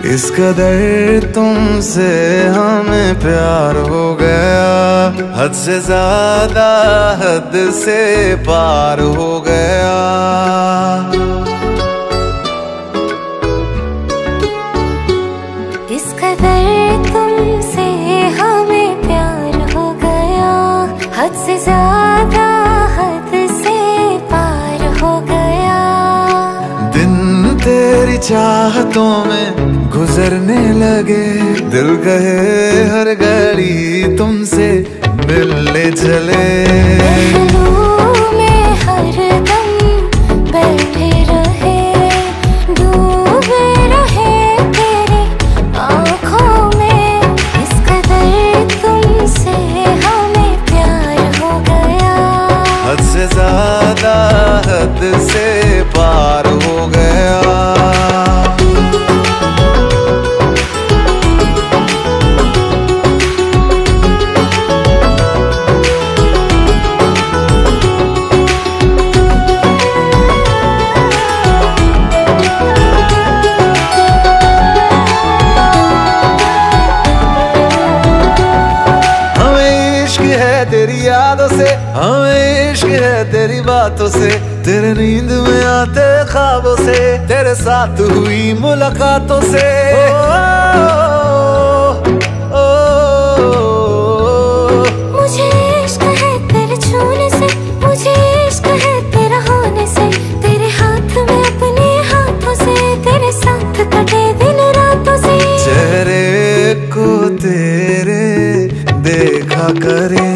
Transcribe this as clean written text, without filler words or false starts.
इस कदर तुमसे हमें प्यार हो गया, हद से ज्यादा हद से पार हो गया। इस कदर तुमसे हमें प्यार हो गया, हद से ज्यादा हद से पार हो गया। दिन तेरी चाहतों में गुजरने लगे, दिल कहे हर घड़ी तुमसे मिलने चले। महलों में हरदम बैठे रहे, डूबे रहे तेरी आँखों में। इस कदर तुमसे हमें प्यार हो गया, हद से ज्यादा हद से पार हो गया। तेरी यादों से हमें इश्क है, तेरी बातों से, तेरे नींद में आते ख्वाबों से, तेरे साथ हुई मुलाकातों से। मुझे इश्क है तेरे छूने से, मुझे इश्क है तेरा होने से, तेरे हाथ में अपने हाथों से, तेरे साथ कटे दिन रातों से। चेहरे को तेरे देखा करे